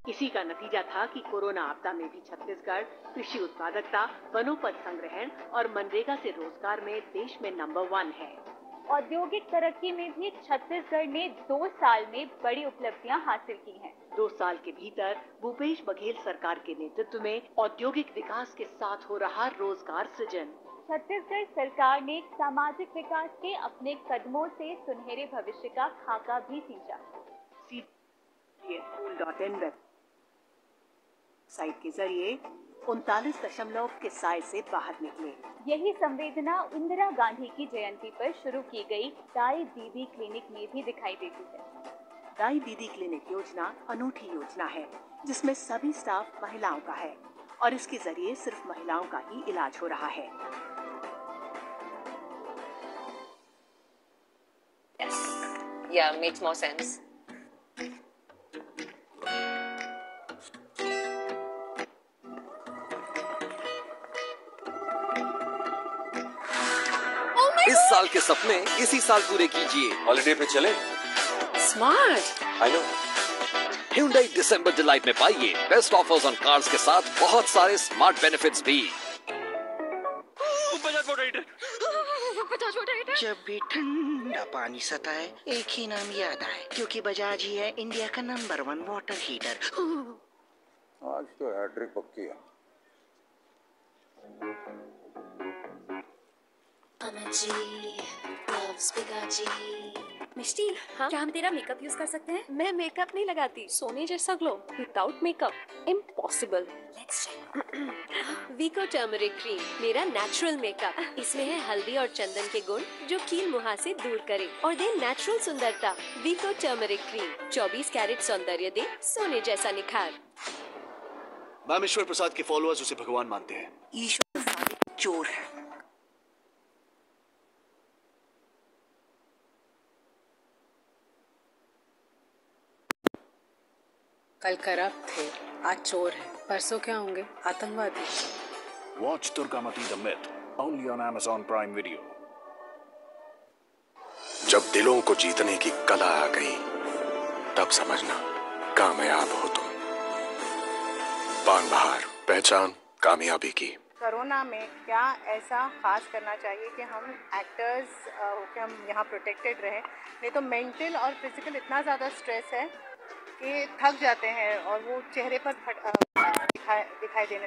इसी का नतीजा था कि कोरोना आपदा में भी छत्तीसगढ़ कृषि उत्पादकता, वनोपज संग्रहण और मनरेगा से रोजगार में देश में नंबर 1 है। औद्योगिक तरक्की में भी छत्तीसगढ़ ने 2 साल में बड़ी उपलब्धियां हासिल की हैं। 2 साल के भीतर भूपेश बघेल सरकार के नेतृत्व में औद्योगिक विकास के साथ हो रहा रोजगार सृजन। छत्तीसगढ़ सरकार ने सामाजिक विकास के अपने कदमों से सुनहरे भविष्य का खाका भी सींचा। school.in वेबसाइट के जरिए 39 दशमलव के साय से बाहर निकले। यही संवेदना इंदिरा गांधी की जयंती पर शुरू की गई दाई दीदी क्लिनिक में भी दिखाई देती है। दाई दीदी क्लिनिक योजना अनूठी योजना है जिसमें सभी स्टाफ महिलाओं का है और इसके जरिए सिर्फ महिलाओं का ही इलाज हो रहा है। Yes. Yeah, makes more sense. इस साल के सपने इसी साल पूरे कीजिए। हॉलिडे पे चले? Smart. I know. Hyundai दिसंबर डिलाइट में पाइए बेस्ट ऑफर्स ऑन कार्स के साथ बहुत सारे स्मार्ट बेनिफिट्स भी। जब भी ठंडा पानी सताए एक ही नाम याद आए, क्योंकि बजाज ही है इंडिया का नंबर 1 वाटर हीटर। आज तो हैट्रिक पक्की है। मिष्टी, हाँ? क्या हम तेरा मेकअप यूज कर सकते हैं? मैं मेकअप नहीं लगाती। सोने जैसा glow without makeup impossible. Let's check. Vicco turmeric cream मेरा नेचुरल मेकअप। इसमें है हल्दी और चंदन के गुण जो कील मुहां से दूर करे और दे नेचुरल सुंदरता। वीको टर्मरिक क्रीम 24 कैरेट सौंदर्य दे सोने जैसा निखार। मैम, ईश्वर प्रसाद के फॉलोअर्स उसे भगवान मानते हैं। ईश्वर चोर है। कल करप्ट थे, आज चोर है, परसों क्या होंगे? आतंकवादी। Watch Durgamati the myth only on Amazon Prime Video। जब दिलों को जीतने की कला आ गई तब समझना कामयाब हो तुम। पान बहार, पहचान कामयाबी की। कोरोना में क्या ऐसा खास करना चाहिए कि हम एक्टर्स होकर हम यहाँ प्रोटेक्टेड रहें? नहीं तो मेंटल और फिजिकल इतना ज़्यादा स्ट्रेस है कि थक जाते हैं और वो चेहरे पर दिखाई देने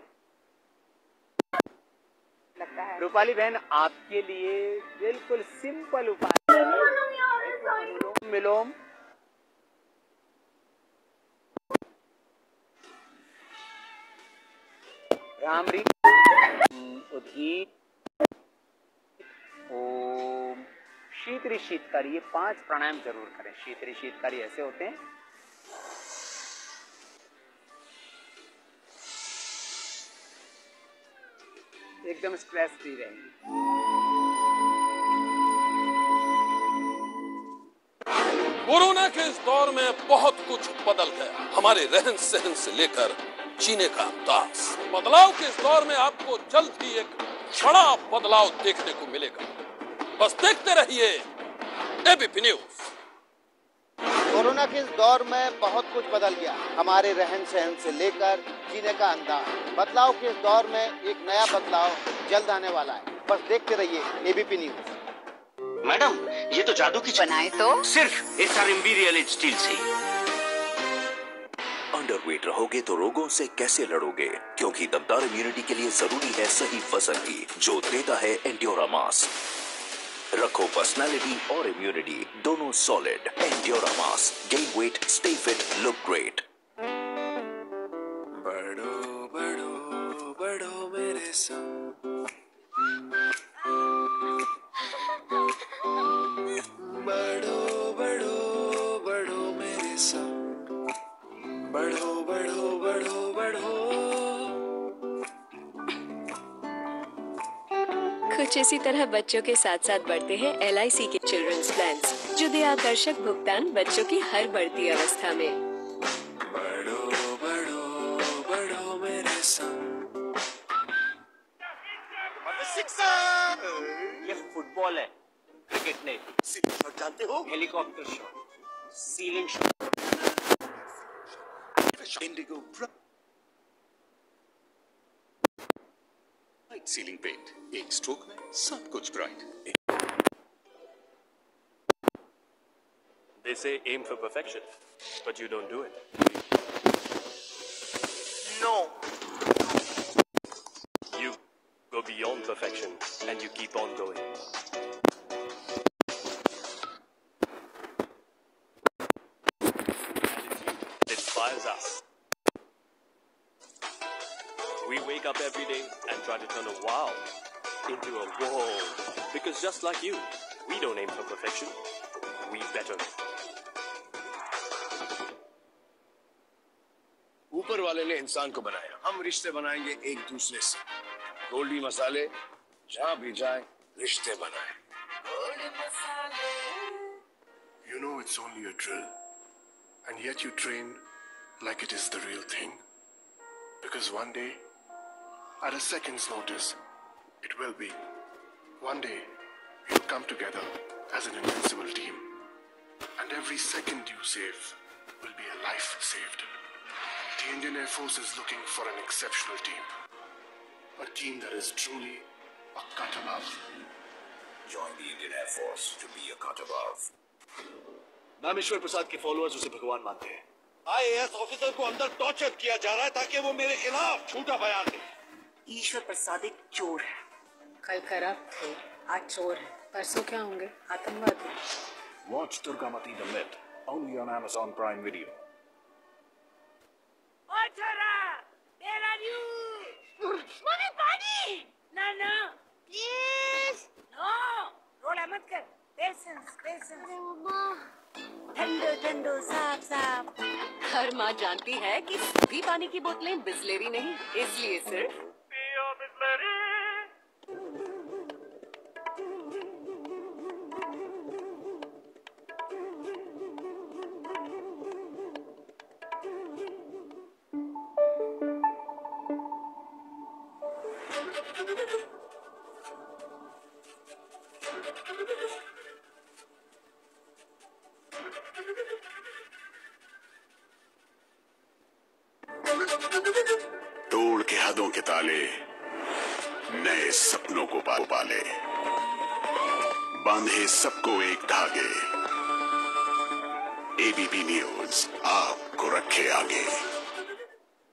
लगता है। रूपाली बहन, आपके लिए बिल्कुल सिंपल उपाय, अनुलोम विलोम। भ्रामरी, उद्गीत, ओम, शीतरी शीतकारी, ये 5 प्राणायाम जरूर करें। शीतरी शीतकारी ऐसे होते हैं, एकदम स्ट्रेस फ्री रहेंगे। कोरोना के इस दौर में बहुत कुछ बदल गया, हमारे रहन सहन से लेकर जीने का अंदाज। बदलाव के इस दौर में आपको जल्द ही एक बड़ा बदलाव देखने को मिलेगा। बस देखते रहिए एबीपी न्यूज। कोरोना के इस दौर में बहुत कुछ बदल गया, हमारे रहन सहन से लेकर जीने का अंदाज। बदलाव के इस दौर में एक नया बदलाव जल्द आने वाला है। बस देखते रहिए एबीपी न्यूज। मैडम, ये तो जादू की बनाए तो सिर्फ SRMB रियल स्टील से। अंडरवेट रहोगे तो रोगों से कैसे लड़ोगे? क्योंकि दमदार इम्यूनिटी के लिए जरूरी है सही फसंगी, जो देता है एंड्योरामास। रखो पर्सनालिटी और इम्यूनिटी दोनों solid. Enduramass, gain weight, stay fit, look great. बढ़ो बढ़ो बढ़ो मेरे संग, बढ़ो बढ़ो बढ़ो मेरे संग, बढ़ो बढ़ो बढ़ो बढ़ो। कुछ इसी तरह बच्चों के साथ साथ बढ़ते हैं LIC के चिल्ड्रंस प्लान्स, जो दे आकर्षक भुगतान बच्चों की हर बढ़ती अवस्था में। बढ़ो बढ़ो बढ़ो मेरे संग। ये फुटबॉल है, क्रिकेट नहीं। शॉट जानते हो? Helicopter shot, ceiling shot, Indigo bright ceiling paint, एक स्ट्रोक में सब कुछ bright. They say aim for perfection, but you don't do it. No. You go beyond perfection and you keep on going. It inspires us. We wake up every day and try to turn a wow into a whoa. Because just like you, we don't aim for perfection, we better. ऊपर वाले ने इंसान को बनाया, हम रिश्ते बनाएंगे एक दूसरे से। गोल्डी मसाले जहाँ भी जाए रिश्ते बनाए। You know it's only a drill, and yet you train like it is the real thing. Because one day, at a second's notice, it will be. One day, you'll come together as an invincible team, and every second you save will be a life saved. The Indian Air Force is looking for an exceptional team. A team that is truly a cut above. Join the Indian Air Force to be a cut above. नामेश्वर प्रसाद के followers उसे भगवान मानते हैं। IAS officer को अंदर torture किया जा रहा है ताकि वो मेरे खिलाफ झूठा बयान दे। ईश्वर प्रसाद एक चोर है। कल करप्ट थे, आज चोर है, परसों क्या होंगे? आतंकवादी। Watch Durgamati the Myth only on Amazon Prime Video. मम्मी पानी ना ना प्लीज नो रोला मत कर पेशेंस पेशेंस ठंडो ठंडो साफ साफ हर माँ जानती है कि सभी पानी की बोतलें बिस्लेरी नहीं, इसलिए सिर्फ पियो बिस्लेरी। तोड़ के हदों के ताले, नए सपनों को पाले, बांधे सबको एक धागे। ABP न्यूज आपको रखे आगे।